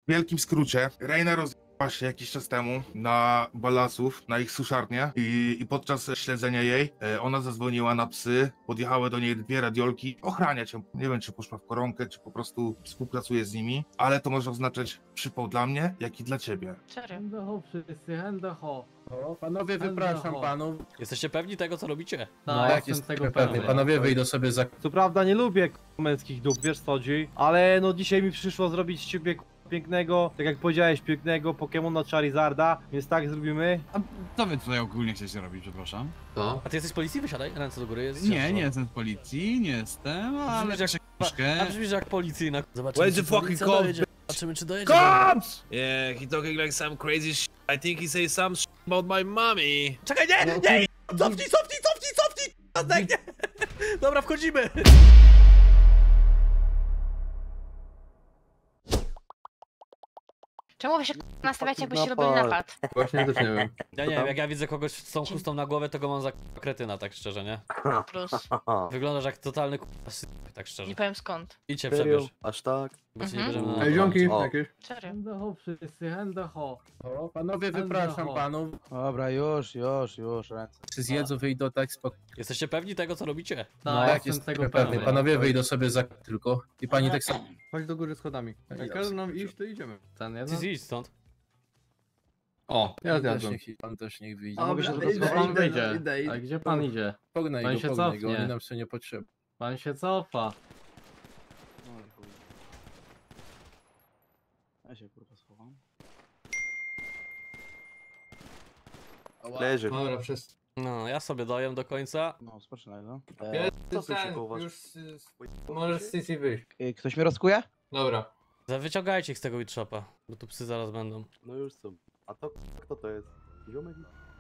wielkim skrócie, Reina rozjechała się jakiś czas temu na balasów, na ich suszarnię i podczas śledzenia jej ona zadzwoniła na psy, podjechały do niej dwie radiolki, ochraniać ją. Nie wiem, czy poszła w koronkę, czy po prostu współpracuje z nimi, ale to może oznaczać przypał dla mnie, jak i dla ciebie. Serio? Hendeho wszyscy, hendeho. Panowie, wypraszam panów. Jesteście pewni tego, co robicie? No, Tak, jestem jestem tego pewny. pewny. Panowie, wyjdą sobie za... Co prawda nie lubię męskich dup, wiesz co chodzi, ale no dzisiaj mi przyszło zrobić z ciebie pięknego, tak jak powiedziałeś, pięknego Pokemona Charizarda, więc tak zrobimy. A co wy tutaj ogólnie chcecie robić, przepraszam? A ty jesteś z policji? Wysiadaj, ręce do góry. Jest Nie, ciężko. nie jestem z policji, nie jestem, ale Brzmisz jak- piszę książkę. A brzmisz jak policyjna. Zobaczymy, Where's the czy fucking policja cops, dojedzie. Zobaczymy, czy dojedzie. Cops! Yeah, he talking like some crazy shit. I think he say some shit about my mommy. Czekaj, nie! Cofnij! Zdechnie! Dobra, wchodzimy! Czemu wy się nastawiacie, jakbyście robili napad? Właśnie też nie wiem. Ja nie wiem, jak ja widzę kogoś z tą chustą na głowę, to go mam za kretyna, tak szczerze, nie? Plus. Wyglądasz jak totalny tak szczerze. Nie powiem skąd. Idź się przebierz, Aż tak? bo cię nie Mhm. bierzemy na Ej, ziomki, O. jakieś? Serio? Hendeho wszyscy, hendeho. Panowie, wypraszam panów. Dobra, już, ręce. Czy zjedzą, wyjdą tak spokojnie. Jesteście pewni tego, co robicie? No, jestem tego pewny. Panowie, wyjdą sobie za tylko. I pani tak samo. Chodź do góry schodami. Jak każą nam iść, to idziemy. Ten Ty jeden? idź stąd. O, ja Pan zjadłem. pan też niech wyjdzie. A, Mogę się Dobra, tylko pan idę, wyjdzie. idę. A gdzie pan idzie? Pognaj Pan go, się pognaj go, cofnie. oni nam się nie potrzebni. Pan się cofa. Ja się kurwa schowam. Leży. Dobra, przez... No, ja sobie dojem do końca. No, spoczynaj, no. To co się koło was? Możesz z CC wyjść. Ktoś mnie rozkuje? Dobra. Wyciągajcie ich z tego witshopa, bo tu psy zaraz będą. No już są. A to kto to jest? Ziomek?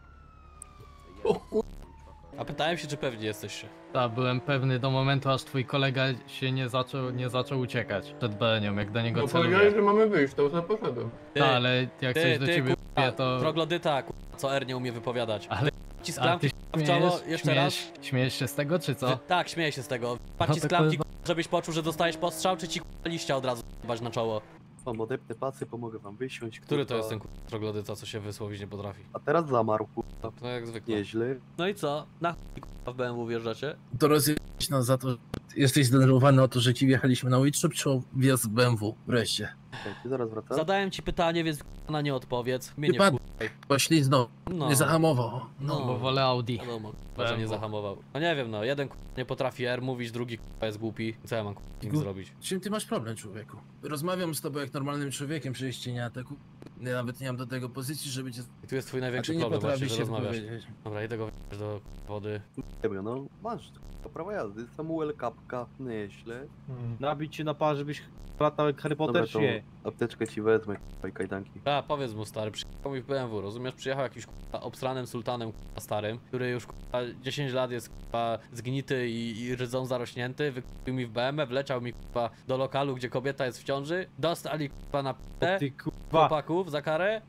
A pytałem się, czy pewni jesteście. Tak, byłem pewny do momentu, aż twój kolega się nie zaczął uciekać przed BN-ą, jak do niego No celuje. powiedziałeś, że mamy wyjść, to już poszedłem. Ty, Ale jak coś do ciebie kurwa, mówię, to... troglodyta, kurwa, co R nie umie wypowiadać. Ale- Ci z A klamki ty w czoło, jeszcze raz. śmiejesz się z tego, czy co? Tak, śmieję się z tego. No Parci z to klamki, kurwa. żebyś poczuł, że dostajesz postrzał, czy ci kurwa, liścia od razu bać na czoło. Mam odepnę pasy, pomogę wam wysiąść. Który to kurwa. jest ten kurwa, troglodyta, co się wysłowić nie potrafi? A teraz zamarł, kurwa. No jak zwykle. Nieźle. No i co? Na chuj kurwa, w BMW wjeżdżacie? To rozjechać nas za to, jesteś zdenerwowany o to, że ci wjechaliśmy na Witshop, czy o wjazd BMW wreszcie? Okej, ty zaraz wracasz? Zadałem ci pytanie, więc kurwa, na nie odpowiedz. Mnie nie Wypadł. wkurwaj. Pośliznął, No. nie zahamował. No. Bo wolę Audi. Wiadomo, kurwa, że nie BMW. zahamował. No nie wiem, no, jeden kurwa, nie potrafi R mówić, drugi kurwa, jest głupi. Co ja mam kurwa, z nim zrobić? Czym ty masz problem, człowieku? Rozmawiam z tobą jak normalnym człowiekiem, przecież cię nie atakuję. Ja nawet nie mam do tego pozycji, żeby cię... I tu jest twój A największy ty nie problem właśnie, potrafisz że się rozmawiasz. wypowiedzieć. Dobra, idę go wyjść do wody. Wiem, no masz to prawo jazdy. Samuel Kapka, nieźle. Nabić cię na parze, żebyś latał jak Harry Dobra, Potter, to czy nie? apteczkę ci wezmę, kurwa, i kajdanki. A, powiedz mu stary, przyjechał mi w BMW, rozumiesz? Przyjechał jakiś kurwa, obsranym sultanem kurwa, starym, który już kurwa, 10 lat jest kurwa, zgnity i rzydzą zarośnięty, wykupił mi w BMW, wleciał mi kurwa, do lokalu, gdzie kobieta jest w ciąży, dostali kurwa na p***e Ty kurwa. chłopaków za karę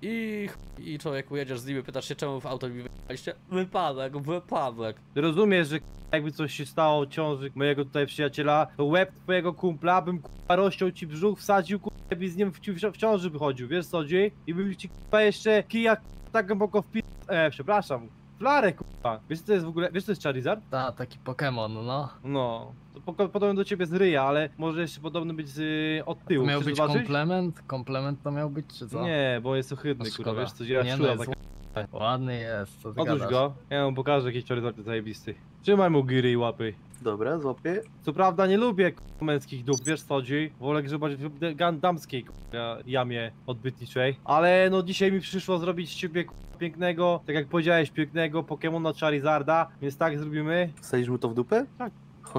i człowieku jedziesz z nimi, pytasz się czemu w auto mi wyjechaliście? Wypadek. Ty rozumiesz, że jakby coś się stało ciąży mojego tutaj przyjaciela, to łeb twojego kumpla bym kurwa rozciął ci brzuch, wsadził kurwa i z nim w ciąży wychodził, wiesz co chodzi? I bym ci kurwa jeszcze kija tak głęboko przepraszam, flarę kurwa. Wiesz co to jest w ogóle, wiesz co to jest Charizard? Ta, taki Pokémon, no. No, to podobny do ciebie z ryja, ale może jeszcze podobny być od tyłu. Miał Chcesz być zobaczyć? komplement? Komplement to miał być, czy co? Nie, bo jest ohydny No kurwa, szkoda. wiesz co, ja Nie, szczura no, taka. Ładny jest, co ty Odłóż gadasz? go, ja mu pokażę jakiś Charizard zajebisty. Trzymaj mu giry i łapy. Dobra, złapię. Co prawda nie lubię męskich dup, wiesz co chodzi? Wolę grzebać w damskiej jamie odbytniczej. Ale no dzisiaj mi przyszło zrobić z ciebie pięknego, tak jak powiedziałeś, pięknego Pokemona Charizarda, więc tak zrobimy. Wsadzisz mu to w dupę? Tak.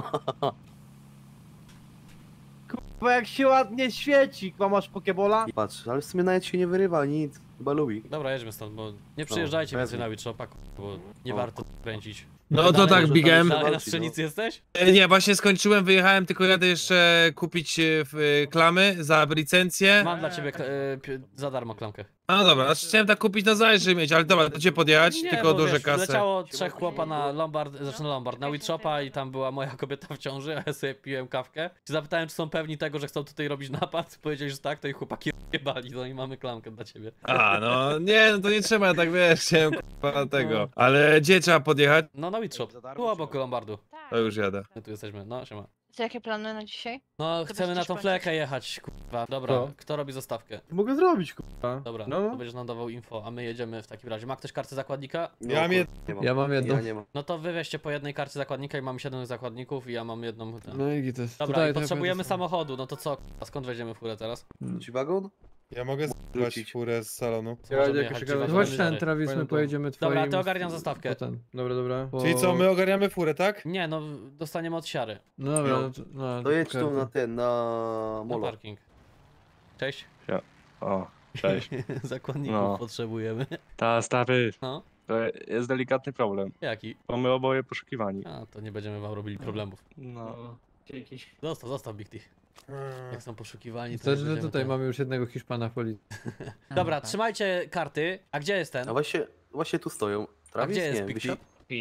Bo jak się ładnie świeci, masz Pokebola? Patrz, ale w sumie nawet się nie wyrywa, nic. Chyba lubi. Dobra, jedźmy stąd, bo nie przyjeżdżajcie pewnie. więcej na Witchopa, bo nie O, warto kręcić. No to tak, Big M. Dalej na strzelnicy jesteś? Nie, właśnie skończyłem, wyjechałem, tylko jadę jeszcze kupić klamy za licencję. Mam dla ciebie za darmo klamkę. A no dobra, znaczy chciałem tak kupić na zajęcie, żeby mieć, ale dobra, to cię podjechać, Nie, tylko bo duże wiesz, kasy. leciało 3 chłopa na Lombard, znaczy na Lombard, na Witshopa i tam była moja kobieta w ciąży, a ja sobie piłem kawkę. Zapytałem, czy są pewni tego, że chcą tutaj robić napad, powiedzieli, że tak, to i chłopaki jebali, no i mamy klamkę dla ciebie. A, no nie, no to nie trzeba, tak wiesz, chciałem k***a tego. Ale gdzie trzeba podjechać? No na Witshop, tu obok Lombardu. To już jadę. My tu jesteśmy, no siema. Co, jakie plany na dzisiaj? No chcemy na będziesz tą kończyć. flekę jechać, kurwa. Dobra, Co? kto robi zostawkę? Mogę zrobić, kurwa. Dobra, No. to będziesz nam dawał info, a my jedziemy w takim razie. Ma ktoś kartę zakładnika? No, Ja mam nie mam. Ja mam jedną. Ja nie mam. No to wy weźcie po jednej karcie zakładnika i mamy 7 zakładników i ja mam jedną. No i to jest. Dobra, i potrzebujemy samochodu, no to co? A skąd weźmiemy furę teraz? Ci wagon? Ja mogę Wrócić. furę z salonu. Co możemy jechać, gdzie Chodź wagony ten, dalej? Travis, my pojedziemy twoim... Dobra, to ogarniam zastawkę. Dobra. Czyli co, my ogarniamy furę, tak? Nie, no dostaniemy od siary. No dobra, To jedź tu na ten, na Na molo. parking. Cześć. O, cześć. Zakładników No. potrzebujemy. Ta stary, No, to jest delikatny problem, jaki? bo my oboje poszukiwani. A, to nie będziemy wam robili problemów. No. Zostaw Big T. Jak są poszukiwani, to To, nie że będziemy tutaj to- mamy już jednego Hiszpana w policji. Dobra, trzymajcie karty. A gdzie jest ten? A właśnie tu stoją. A Travis? gdzie jest Nie, Big T? wysiadł?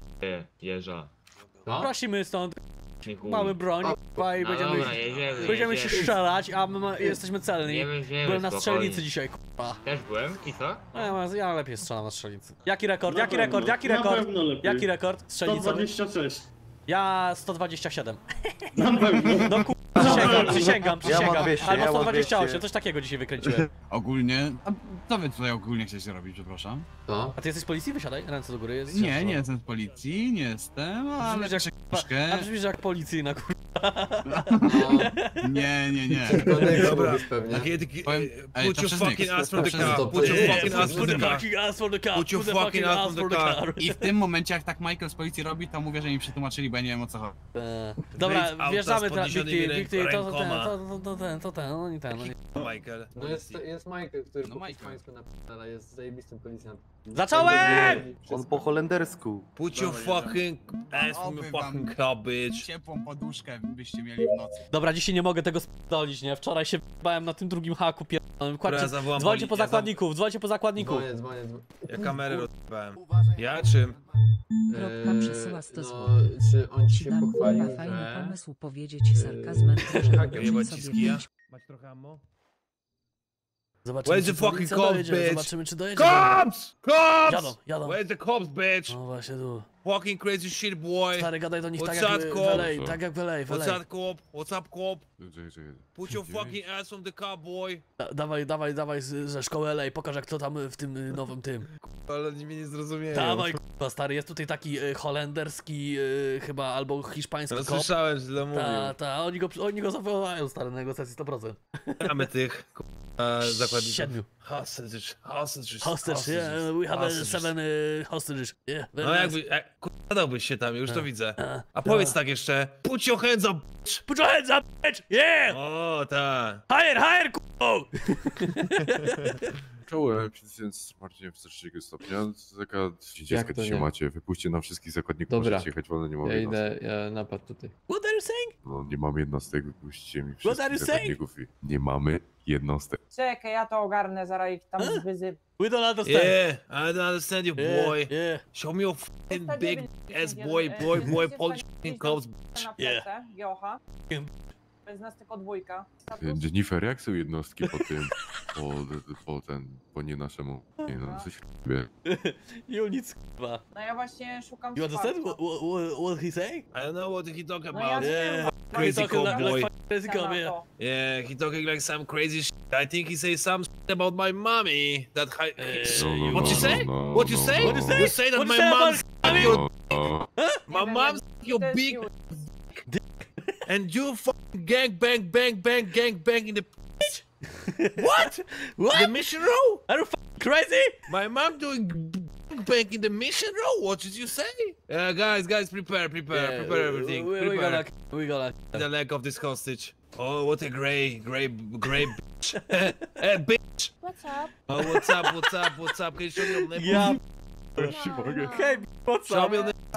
Jeża. Prosimy stąd. Mamy broń k***a, i będziemy się strzelać, a my jesteśmy celni. Byłem na strzelnicy dzisiaj, k***a. Też byłem i co? Ja lepiej strzelam na strzelnicy. Jaki rekord? Jaki rekord? Jaki rekord? Strzelnicowy? 126. Ja 127. Na pewno. No przysięgam. Ja mam 200, Albo ja mam 128, 200. coś takiego dzisiaj wykręciłem. Ogólnie, a co wy tutaj ogólnie chcecie robić, przepraszam? A ty jesteś z policji? Wysiadaj, ręce do góry. Jest Nie, ciężko. nie jestem z policji, nie jestem, ale Brzmisz jak, troszkę... a brzmisz jak policyjna, Nie. Dobra, Powiem- ej, put to your przez fucking Nyx. ass from the To przez- car, put your fucking ass from the car. ass for the car. Put your fucking ass from the car. I w tym momencie, jak tak Michael z policji robi, to mówię, że mi przetłumaczyli, bo ja nie wiem o co chodzi. Dobra, Wyjdź auta wjeżdżamy z teraz, podniesionymi Big T, rękoma. to ten, oni ten. Michael. No jest Michael, który No po Michael. hiszpańsku napisał, jest zajebistym policjantem. Zacząłem! On po holendersku. Put your fucking ass from the fucking car, bitch. Ciepłą poduszkę byście mieli w nocy. Dobra, dzisiaj nie mogę tego sp***olić, nie? Wczoraj się bałem na tym drugim haku pierdolonym. Dobra, Kładźcie, zawołam dzwońcie po policję, zakładników, dzwońcie po zakładników. Dzwonię. Ja kamerę rozbałem. Ja czym? Kropka przesyła 100 No, złotych. czy on ci się Dam pochwalił, kurwa fajny że... pomysł powiedzieć sarkazmem, że jebać ci z kija? Masz trochę ammo? Zobaczymy, Where's the czy fucking policja cops, dojedzie, bitch? zobaczymy, czy dojedzie. Cops! Cops! Jadą. Where's the cops, bitch? No właśnie tu. Fucking crazy shit, boy. Stary, gadaj do nich tak What's jak that, w cop? LA, tak jak w LA, w What's LA. that, cop? What's up, cop? Put your fucking ass from the car, boy. Dawaj ze szkoły LA, pokaż jak to tam w tym nowym tym. Ale oni mnie nie zrozumieją. Dawaj, k***a, stary, jest tutaj taki holenderski chyba, albo hiszpański No kop. słyszałem, że to mówił. Oni go zawołają, stary, na negocjacji 100%. Mamy tych zakładników. 7. Hostages. Hostage, yeah, we have 7 hostages. Yeah, very No nice. jakby, dałbyś się tam, już to widzę. A, A powiedz tak jeszcze, put your hands up, bitch! Put your hands up, bitch! Yeah! O, tak. Higher, k***o! Czołem, więc Marcinie w 3 stopnia. Taka dziecka to dzisiaj nie? macie. Wypuśćcie nam wszystkich zakładników, Dobra. możecie jechać wolno, nie mamy Ja jednostek. idę, ja napad tutaj. What are you saying? No nie mamy jednostek, wypuśćcie mi What are wszystkich you saying? zakładników i nie mamy jednostek. Czekaj, ja to ogarnę, zaraz ich tam wyzyw. We don't understand. Yeah, I don't understand you, boy. Yeah. Show me your fucking big ass boy, Polish fucking cops. Na Yeah. plecę, Jocha. Bez nas tylko dwójka. Status? Jennifer, jak są jednostki po tym, po nie naszemu, nie no, coś wie. You need s***wa. No ja właśnie szukam You understand wsparcia. what he saying? I don't know what he talking No ja about. wiem. Crazy He talking cop boy. like crazy cop, yeah. Yeah, he talking like some crazy shit. I think he say some shit about my mommy. That what you say? What you say? What you say? You say that What you my say mom's about your my Nie wiem, mom's your to jest big siły. and you fucking gang bang in the What? What? the mission row. Are you f***ing crazy? My mom doing bang in the mission row. What did you say? Guys, prepare everything. We gonna. The leg of this hostage. Oh, what a gray bitch. Bitch. What's up? Oh, what's up? Can you show me your nipple? Yeah. No. Hey, what's Show up? me your nipple.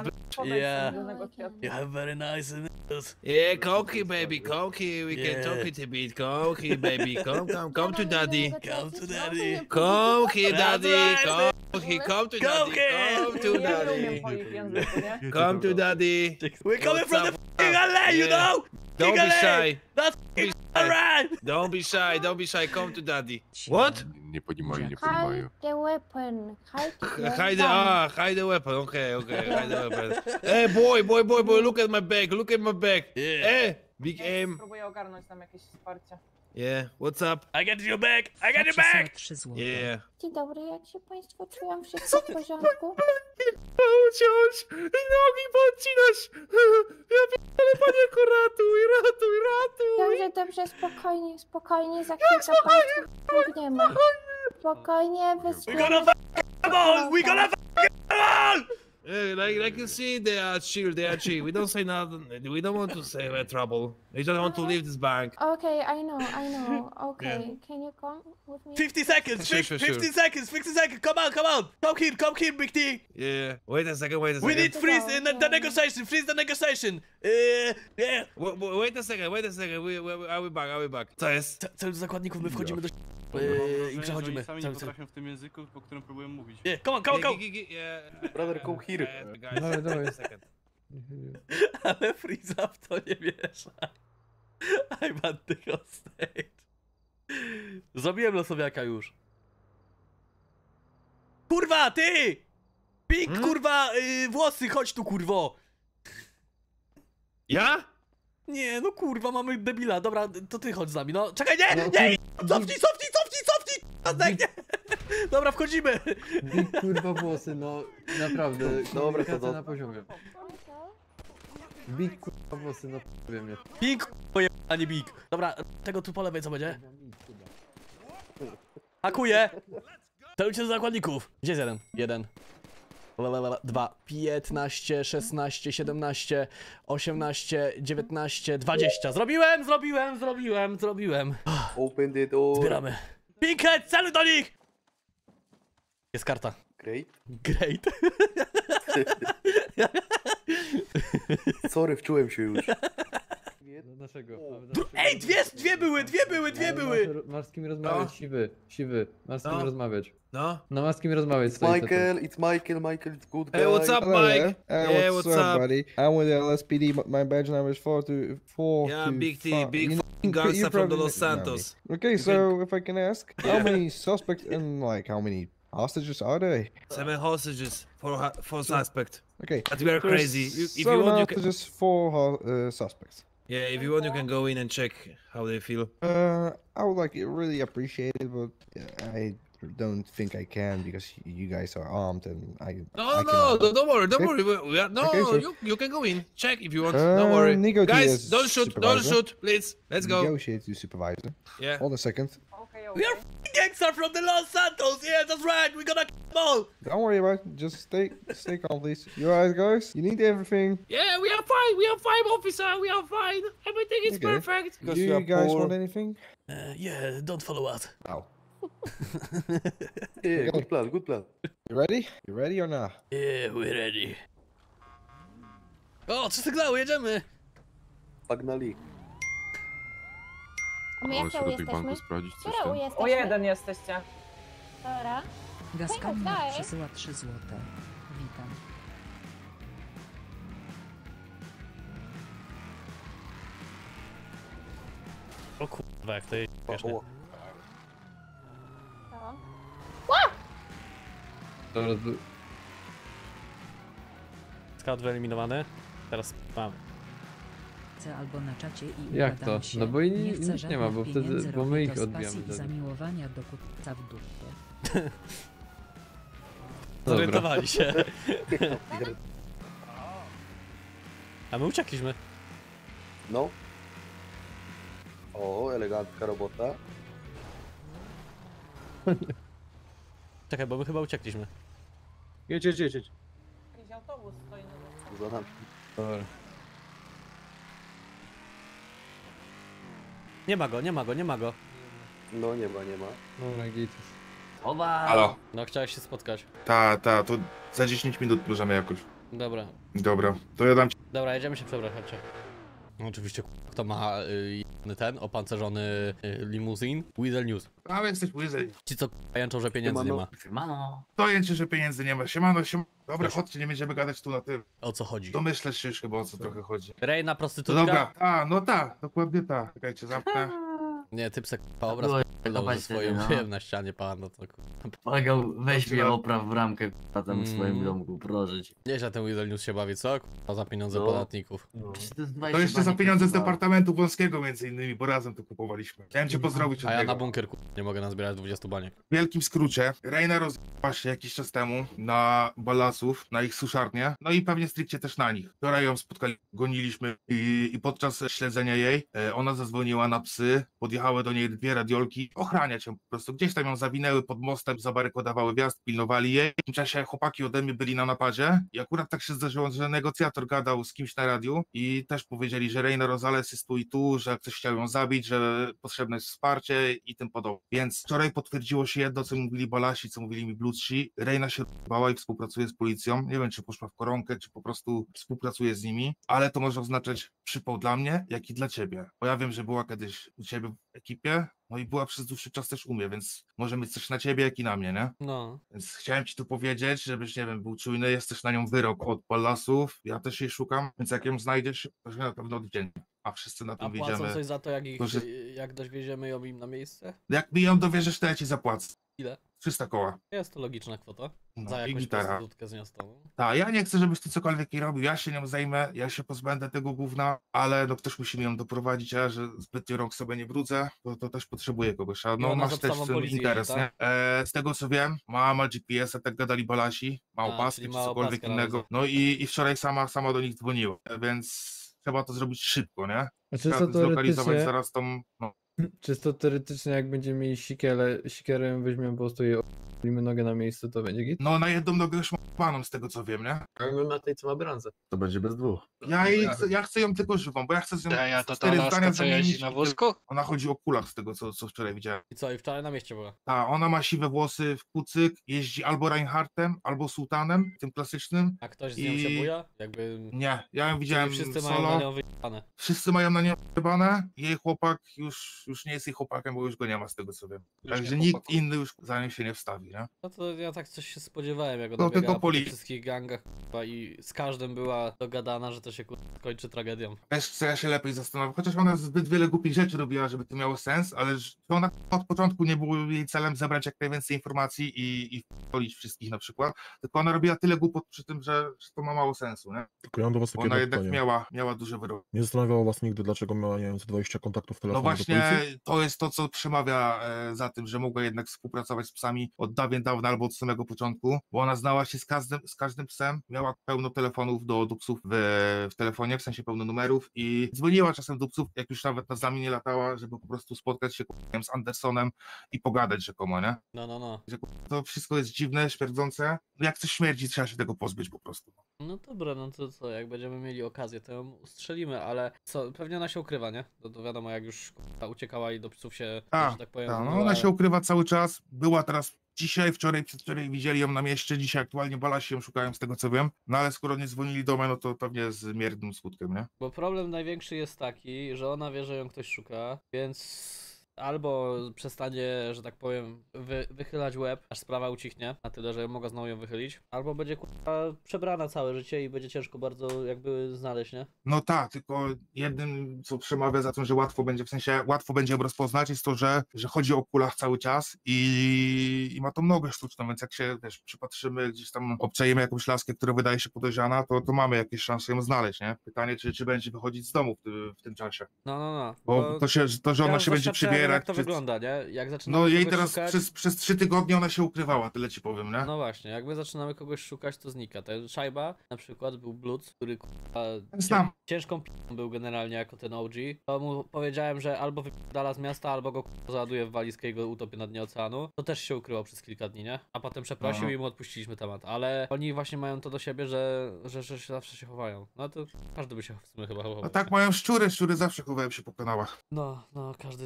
Yeah. do negocjacji. You have very nice nipples. Yeah, Koki, baby, Koki, we can talk it a bit. Koki, baby, come to daddy. Come to daddy. Koki, daddy, right, Koki, come to daddy, come to Ja nie umiem daddy. po ich języku, nie? Come to daddy. We're coming What's from the up? f***ing LA, you Yeah. know? Don't be shy. That's f***ing alright. Don't be shy, come to daddy. What? Nie понимаю, nie понимаю. the weapon. Hide the weapon, okay, hide the weapon. Hey, boy, look at my back. Yeah. Hey, big aim. Spróbuję ogarnąć tam jakieś wsparcie. Yeah, what's up? I got your back. I got your back. 3 złote. Yeah. Dzień dobry, jak się państwo czują? Wszystko w porządku? Uciąć! Nogi podcinasz! Ja pierdolę, panienko, ratuj! Dobrze, spokojnie, za chwilkę państwu pomogniemy. Spokojnie, We gonna come on. We gonna come on. Like you see, they are chill. We don't say nothing. We don't want to say trouble. We just want to leave this bank. Okay, I know. Okay, can you come with me? 50 seconds. Sure. 50 seconds. Come on. Come here, Big T. Yeah. Wait a second. We need freeze in the negotiation. Freeze the negotiation. Yeah. Wait a second. Are we back? Co jest? Cel do zakładników, my wchodzimy do i przechodzimy. Sami nie potrafią w tym języku, po którym próbuję mówić. Yeah, come on. Yeah. Brother, come here. Guys, Dawaj. wait a second. Ale Freeza w to nie miesza. I want the stage. Zrobiłem losowiaka już. Kurwa, ty! Pink, kurwa, włosy, chodź tu, kurwo! Ja? Nie, no kurwa, mamy debila. Dobra, to ty chodź z nami, no. Czekaj, nie! Cofnij! Zdechnie! Dobra, wchodzimy! Big kurwa włosy, no naprawdę. Dobra, to na poziomie. Big kurwa włosy, no powiem mnie. Pink, a nie Big. Dobra, tego tu po lewej co będzie? Hakuję! Celujcie do zakładników. Gdzie jest jeden? Jeden. 2, 15, 16, 17, 18, 19, 20. Zrobiłem! Open the door. Zbieramy. Pinkhead, celuj do nich! Jest karta. Great. Sorry, wczułem się już. Naszego. Ej, dwie były! Masz z kim rozmawiać, siwy. Masz z kim rozmawiać. No? No masz z kim rozmawiać. It's Michael, it's good guy. Hey, what's up, Mike? Hey, what's up, buddy? I'm with the LSPD. My badge number is 424. Yeah, Big T, big f***ing you gangster from the probably Los know me. Santos. Okay, so if I can ask, how many suspects and like how many hostages are there? 7 hostages for suspect. Okay, But we are there's crazy. If you 7 want, you can. hostages, 4 suspects. Yeah, if you want, you can go in and check how they feel. I would like it really appreciate it, but I don't think I can because you guys are armed and I. No, cannot. don't worry, Okay. We are, no, Okay, so- you can go in. Check if you want. Don't worry. negotiate Guys, as don't supervisor. shoot, please. Let's go. Negotiate, you supervisor. Yeah. Hold a second. Okay. We are f***ing gangster from the Los Santos. Yeah, that's right. We're gonna kill them all. Don't worry about it. Just stay calm, please. You alright, guys? You need everything. Yeah, we are fine, officer. We are fine. Everything is Okay. perfect. Do you guys want anything? Yeah, don't follow us. Ow. Yeah, good plan. You ready? You ready or not? Yeah, we're ready. O, 3 sygnały, jedziemy. Pagnali. A my Ale jakie trzeba tych jesteśmy? banków sprawdzić, coś Które tam. jesteśmy? O jeden jesteście. Dobra. Gaskamina Daj. przesyła 3 złote. Witam. O kurwa, jak to jest śmieszne. Scout wyeliminowany. Teraz mamy. Albo na czacie i Jak ugadam to? się. No bo i nie nic chcę nie ma, bo żadnych wtedy- pieniędzy, bo my robię ich to z odbijamy pasji i wtedy. zamiłowania do kupca w dupie. Zorientowali się. A my uciekliśmy. No. O, elegancka robota. Czekaj, bo my chyba uciekliśmy. Jedź. Jakiś autobus stoi na Za nami. Dobra. Nie ma go. No nie ma. Dobra, git. Halo. No chciałeś się spotkać. To za 10 minut możemy jakoś. Dobra. Dobra, to ja dam ci... Dobra, jedziemy się przebrać, chodźcie. Oczywiście, kto ma ten opancerzony limuzin? Weasel News. A jesteś Weasel. Ci co jęczą, że pieniędzy nie ma. Siemano. To jęczy, że pieniędzy nie ma. Siemano. Dobra, chodźcie, nie będziemy gadać tu na tym. O co chodzi? Domyślasz się już chyba, o co trochę chodzi. Rejna No prostytutka? dobra, no tak, dokładnie tak. Czekajcie, zamknę. Nie, typsek obraz p***ał ze swoim na ścianie pan, no to Paweł, weź mnie Dobrze. opraw w ramkę tam w swoim domku, proszę cię. Nieźle ten Weasel News się bawi, co? Za pieniądze No. podatników. To jeszcze za pieniądze z Departamentu Wąskiego między innymi, bo razem to kupowaliśmy. Chciałem cię pozdrowić od A ja tego. na bunkier nie mogę nazbierać 20 baniek. W wielkim skrócie, Reina rozjechała się jakiś czas temu na balasów, na ich suszarnię, no i pewnie stricte też na nich. Wczoraj ją spotkali, goniliśmy i podczas śledzenia jej ona zadzwoniła na psy, podjechały do niej 2 radiolki, ochraniać ją po prostu. Gdzieś tam ją zawinęły pod mostem, zabarykodowały wjazd, pilnowali jej. W tym czasie chłopaki ode mnie byli na napadzie i akurat tak się zdarzyło, że negocjator gadał z kimś na radiu i też powiedzieli, że Reina Rosales jest tu i tu, że ktoś chciał ją zabić, że potrzebne jest wsparcie i tym podobne. Więc wczoraj potwierdziło się jedno, co mówili balasi, co mówili mi bludsi. Reina się bała i współpracuje z policją. Nie wiem, czy poszła w koronkę, czy po prostu współpracuje z nimi, ale to może oznaczać przypał dla mnie, jak i dla ciebie. Bo ja wiem, że była kiedyś u ciebie w ekipie, no i była przez dłuższy czas też u mnie, więc może mieć coś na ciebie, jak i na mnie, nie? No. Więc chciałem ci tu powiedzieć, żebyś, nie wiem, był czujny, jest też na nią wyrok od balasów, ja też jej szukam, więc jak ją znajdziesz, to się na pewno odwdzięczę. A wszyscy na A tym płacą wyjdziemy. coś za to, To, że- jak dowieziemy ją im na miejsce? Jak mi ją dowierzysz, to ja ci zapłacę. Ile? 300 koła. Jest to logiczna kwota. No, Za i jakąś gitara. prostytutkę zniostą. Tak, ja nie chcę, żebyś ty cokolwiek jej robił, ja się nią zajmę, ja się pozbędę tego gówna, ale no ktoś musi mi ją doprowadzić, a ja, że zbytnio rąk sobie nie brudzę, to też potrzebuję kogoś, a I no ona z masz też obstawą w tym policji interes, jedzie, nie? Z tego co wiem, ma GPS-a, tak gadali balasi, ma A, opaskę czyli czy ma cokolwiek opaskę na innego, nodze. no i wczoraj sama do nich dzwoniła, więc trzeba to zrobić szybko, nie? Znaczy, Trzeba zlokalizować zaraz tą, no. czysto teoretycznie, jak będziemy mieli sikierę weźmiemy po prostu jej olimy nogę na miejscu, to będzie git? No na jedną nogę już mam z tego co wiem, nie? My na tej, co ma branżę. To będzie bez dwóch. Ja chcę ją tylko żywą, bo ja chcę z nią Ja to ta 4 laska, zdania co jeździ zamienić. na i wózku? Ona chodzi o kulach z tego, co wczoraj widziałem. I co, i wczoraj na mieście była? Ta, ona ma siwe włosy w kucyk, jeździ albo Reinhardtem, albo Sultanem, tym klasycznym. A ktoś z nią I- się buja? Jakby... Nie, ja ją widziałem Czyli wszyscy solo. mają na nią wyjebane. Wszyscy mają na nią wyjebane. Jej chłopak już nie jest jej chłopakiem, bo już go nie ma z tego co wiem. Już Także nie nikt chłopaku. inny już za nią się nie wstawi, nie? No to ja tak coś się spodziewałem, jak No, ona tylko biegała po tych poli- wszystkich gangach k***a, i z każdym była dogadana, że to się kończy tragedią. Wiesz co, ja się lepiej zastanawiam, chociaż ona zbyt wiele głupich rzeczy robiła, żeby to miało sens, ale że ona od początku nie było jej celem zebrać jak najwięcej informacji i wpolić wszystkich na przykład, tylko ona robiła tyle głupot przy tym, że to ma mało sensu, nie? Tylko ja mam do was Bo takie ona jedno jednak pytanie. miała duże wyroki. Nie zastanawiało was nigdy, dlaczego miała, nie wiem, z 20 kontaktów No telefonowych do właśnie, policji? to jest to, co przemawia za tym, że mogła jednak współpracować z psami od dawien dawna albo od samego początku, bo ona znała się z każdym psem, miała pełno telefonów do psów w telefonie, w sensie pełno numerów i dzwoniła czasem do psów, jak już nawet na nami nie latała, żeby po prostu spotkać się z Andersonem i pogadać rzekomo, nie? No. Że to wszystko jest dziwne, śmierdzące. Jak coś śmierdzi, trzeba się tego pozbyć po prostu. No dobra, no to co, jak będziemy mieli okazję, to ją ustrzelimy, ale co, pewnie ona się ukrywa, nie? To wiadomo, jak już k***a uciekała i do psów się, że tak powiem, no zgniła, ona ale- się ukrywa cały czas, była teraz dzisiaj, wczoraj, przedwczoraj widzieli ją na mieście, dzisiaj aktualnie balasi ją szukają z tego co wiem, no ale skoro nie dzwonili do mnie, no to pewnie z miernym skutkiem, nie? Bo problem największy jest taki, że ona wie, że ją ktoś szuka, więc albo przestanie, że tak powiem, wychylać łeb, aż sprawa ucichnie, na tyle, że mogła znowu ją wychylić, albo będzie kurwa przebrana całe życie i będzie ciężko bardzo jakby znaleźć, nie? No tak, tylko jednym, co przemawia za tym, że łatwo będzie, w sensie łatwo będzie ją rozpoznać, jest to, że chodzi o kulach cały czas i ma tą nogę sztuczną, więc jak się, wiesz, przypatrzymy, gdzieś tam obczajemy jakąś laskę, która wydaje się podejrzana, to mamy jakieś szanse ją znaleźć, nie? Pytanie, czy będzie wychodzić z domu w tym czasie. No. Bo to, że ona ja się będzie doświadczałem, przybierać... jak to czy- wygląda, nie? Jak zaczynamy No jej kogoś teraz szukać, przez 3 tygodnie ona się ukrywała, tyle ci powiem, nie? No właśnie, jak my zaczynamy kogoś szukać, to znika. Ten Szajba na przykład był Bloods, który kurwa, Znam. ciężką p***ą był generalnie jako ten OG. To mu powiedziałem, że albo wypierdala z miasta, albo go kurwa załaduje w walizkę i go utopię na dnie oceanu. To też się ukryło przez kilka dni, nie? A potem przeprosił Aha. i mu odpuściliśmy temat. Ale oni właśnie mają to do siebie, że zawsze się chowają. No to każdy by się w sumie chyba chował. No tak mają szczury zawsze chowają się po kanałach. No, każdy z nich.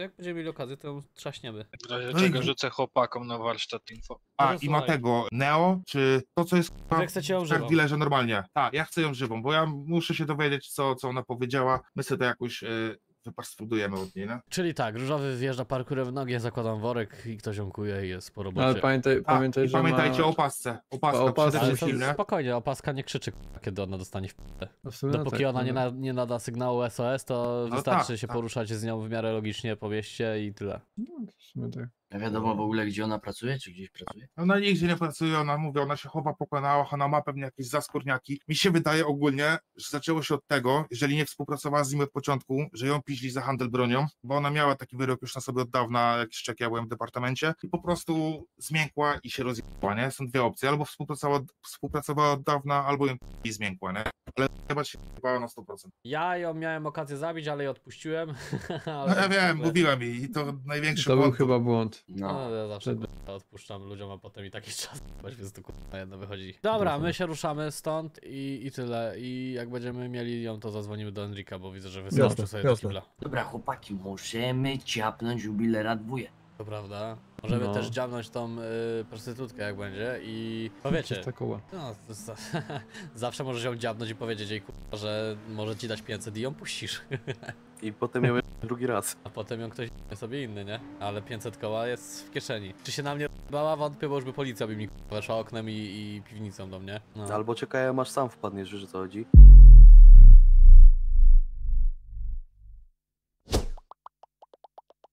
jak będziemy mieli okazję, to ją trzaśniemy. W razie No i- czego rzucę chłopakom na warsztat info. A, Może i ma słuchaj. tego Neo, czy to, co jest Wy chcecie ją w żywą. dealerze normalnie. Tak, ja chcę ją żywą, bo ja muszę się dowiedzieć, co ona powiedziała. My sobie to jakoś wyparsfudujemy od niej, no. Czyli tak, Różowy wjeżdża parkurem w nogi, ja zakładam worek i ktoś jąkuje i jest po robocie. Ale pamiętaj, I że pamiętajcie ma... o opasce. Opaska opasce przede Ale wszystkim, to nie? spokojnie, opaska nie krzyczy, kiedy ona dostanie w p***e. No w sumie no Dopóki tak, ona no. nie nada sygnału SOS, to No wystarczy tak, się tak. poruszać z nią w miarę logicznie po mieście i tyle. No, w sumie tak. A wiadomo w ogóle, gdzie ona pracuje, czy gdzieś pracuje? Ona nigdzie nie pracuje, ona się chowa po kanałach, ona ma pewnie jakieś zaskórniaki. Mi się wydaje ogólnie, że zaczęło się od tego, jeżeli nie współpracowała z nim od początku, że ją piźli za handel bronią, bo ona miała taki wyrok już na sobie od dawna, jakiś czek, ja byłem w departamencie i po prostu zmiękła i się rozjechała, nie? Są dwie opcje, albo współpracowała od dawna, albo ją i zmiękła, nie? Ale chyba się chyba na 100%. Ja ją miałem okazję zabić, ale jej odpuściłem. No ja wiem, mówiłem jej i to największy To był błąd. chyba błąd. No, ja zawsze odpuszczam ludziom, a potem i taki czas, więc to kurwa jedno wychodzi. Dobra, my się ruszamy stąd i tyle. I jak będziemy mieli ją, to zadzwonimy do Enrika, bo widzę, że wyskoczył sobie do jasne. kibla. Dobra, chłopaki, możemy ciapnąć jubilera dwóje. To prawda. Możemy No. też dziabnąć tą prostytutkę, jak będzie i powiecie. Ta koła. No, zawsze możesz ją dziabnąć i powiedzieć jej, kurwa, że może ci dać 500 i ją puścisz. I potem ją drugi raz. A potem ją ktoś sobie inny, nie? Ale 500 koła jest w kieszeni. Czy się na mnie bała? Wątpię, bo już by policja by mi weszła oknem i piwnicą do mnie. No. Albo czekają aż sam wpadniesz, wiesz o co chodzi.